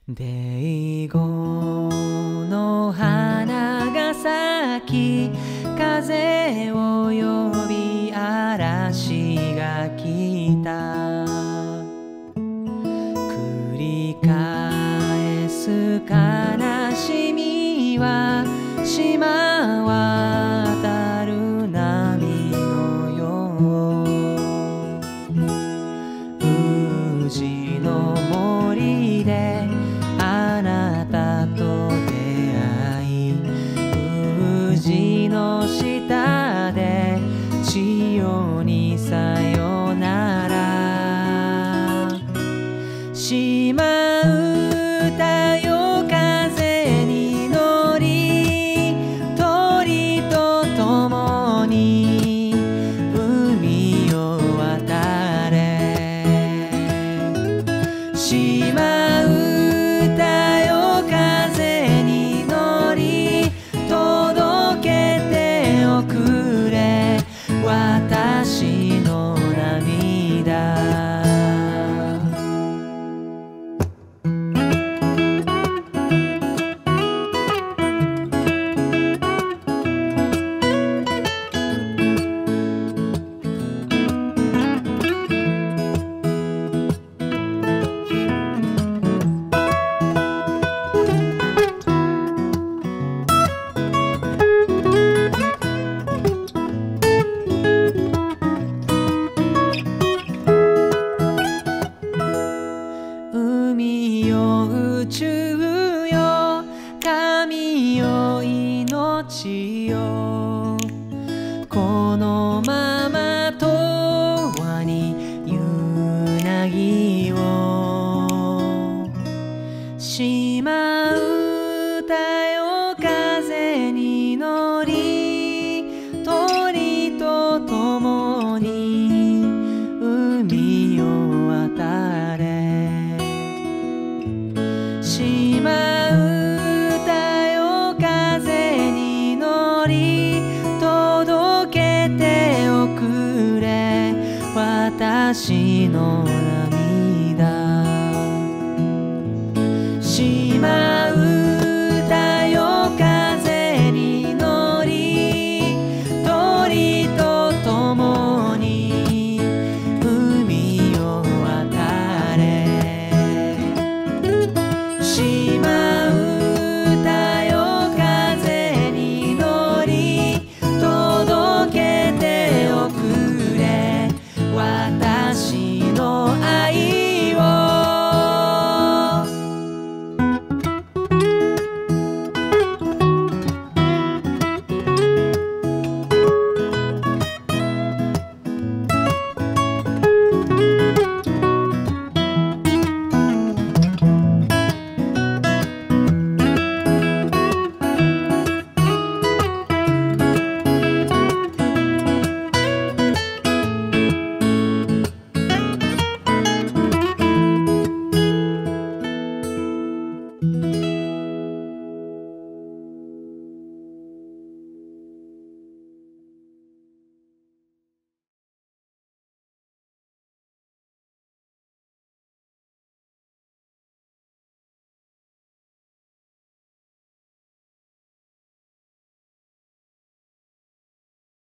デイゴの花が咲き、風を呼び嵐が来た。繰り返す悲しみは島渡る波のよう。宇治の森であなたと出会い、宇治の下で千代にさよなら。島唄よ風に乗り、鳥と共に海を渡れ。島唄よ風に乗り、届けておくれ私の涙。海よ宇宙よ神よ命よ、このまま永遠にゆなぎを。島唄よ風に乗り、鳥と共に海を渡れ。島唄よ風に乗り、届けておくれ私の涙。